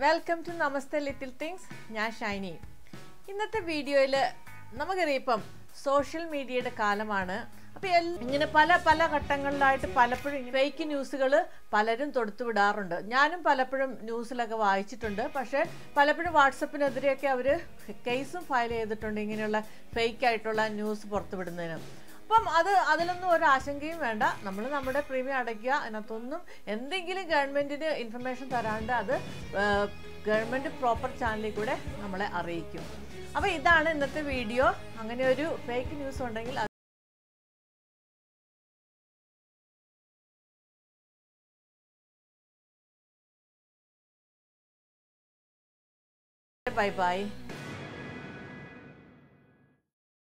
Welcome to Namaste little things. ഞാൻ ഷൈനി. ഇന്നത്തെ വീഡിയോയിൽ നമുക്കറിയാം ഇപ്പം സോഷ്യൽ മീഡിയയുടെ കാലമാണ്. അപ്പോൾ ഇങ്ങനെ പല ഘട്ടങ്ങളിലായിട്ട് പലപ്പോഴും ഫേക്ക് ന്യൂസുകൾ പലരും തൊടുത്തുവിടാറുണ്ട്. ഞാനും പലപ്പോഴും ന്യൂസിലൊക്കെ വായിച്ചിട്ടുണ്ട്. പക്ഷേ പലപ്പോഴും വാട്സപ്പിനെതിരെയൊക്കെ അവർ കേസും ഫയൽ ചെയ്തിട്ടുണ്ട് ഇങ്ങനെയുള്ള ഫേക്കായിട്ടുള്ള ന്യൂസ് പുറത്തുവിടുന്നതിന്. അപ്പം അതിലൊന്നും ഒരു ആശങ്കയും വേണ്ട. നമ്മൾ നമ്മുടെ പ്രീമിയം അടയ്ക്കുക. അതിനകത്തൊന്നും എന്തെങ്കിലും ഗവൺമെൻറ്റിന് ഇൻഫർമേഷൻ തരാണ്ട് അത് ഗവൺമെൻറ് പ്രോപ്പർ ചാനലിൽ കൂടെ നമ്മളെ അറിയിക്കും. അപ്പോൾ ഇതാണ് ഇന്നത്തെ വീഡിയോ. അങ്ങനെ ഒരു ഫേക്ക് ന്യൂസ് ഉണ്ടെങ്കിൽ ബൈ ബൈ.